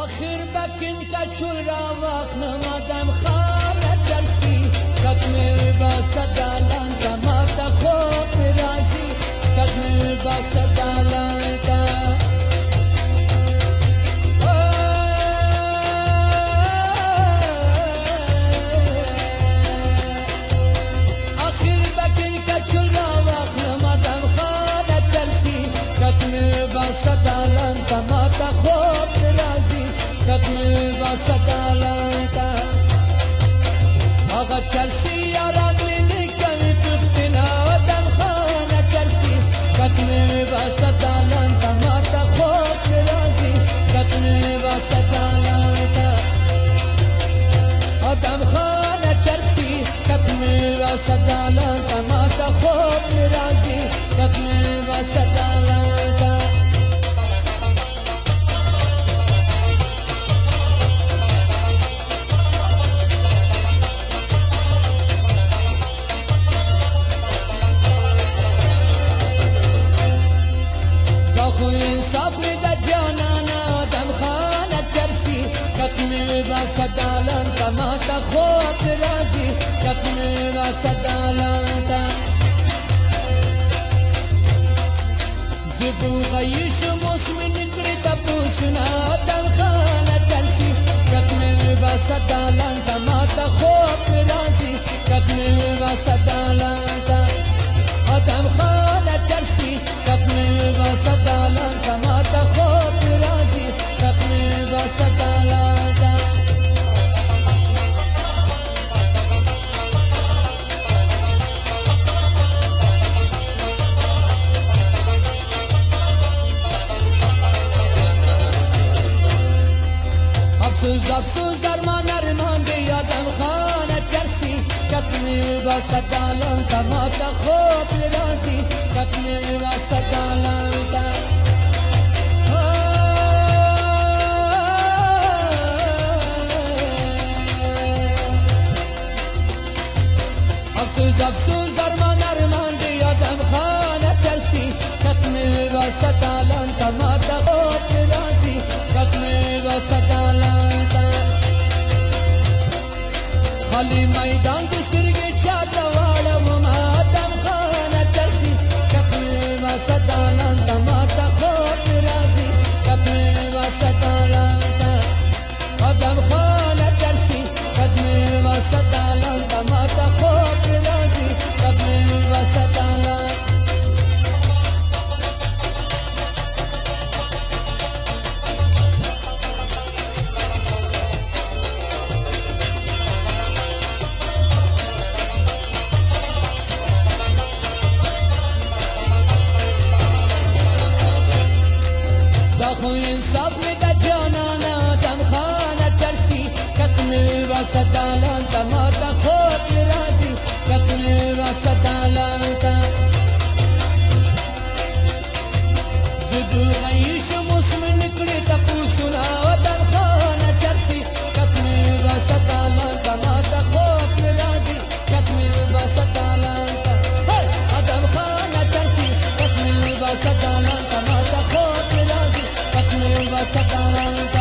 آخر بکن کچکول را واخنم آدم خانه چرسی کتمه با صدالان کماتا خوب رازی کتمه با صدالان تا آخر بکن کچکول را واخنم آدم خانه چرسی کتمه با صدالان کماتا خوب رازی کتمه با صدالان تا آقا چرسی یاران منی کمی پختنا آدم خانه چرسی کتمه با صدالان تا ماتا خوب رازی کتمه با صدالان تا آدم خانه چرسی کتمه با صدالان تا ماتا خوب رازی کتمه با صدالان تا इंसाफ में जाना दम खाना चरसी कतमे बा सदालन तमाता खोप राजी कतमे बा सदालन ता ज़िबू गयश मुस्मिन निकली तपूसना दम खाना चरसी कतमे बा सदालन तमाता खोप राजी कतमे बा सदालन ता दम खाना चरसी कतमे बा सदालन तमाता خوب رازی کتمه با صدالان تا افسوس افسوس درمان ارمان بیادم خانه چرسی کتمه با صدالان تماتا خوب رازی کتمه با صدالان تا افسوس درمان ارمان بیادم خانه چرسی کتمه با صدالان تماتا خوب رازی کتمه با صدالان تا خالی میدان دسترگی چاہتا والا مادم خانه چرسی کتمه با صدالان تماتا خوب رازی کتمه با صدالان تا آدم خانه چرسی کتمه با صدالان تماتا خوب رازی کتمه با صدالان داخل انصاف میں جانانا دم خانہ چرسی کتمه با صدالان تماتا خوب رازی کتمه با صدالان تا زدو غیش مسلم نکلی تپوسنا دم خانہ چرسی کتمه با صدالان تماتا خوب رازی کتمه با صدالان تا دم خانہ چرسی کتمه با صدالان تماتا خوب رازی کتمه با صدالان تا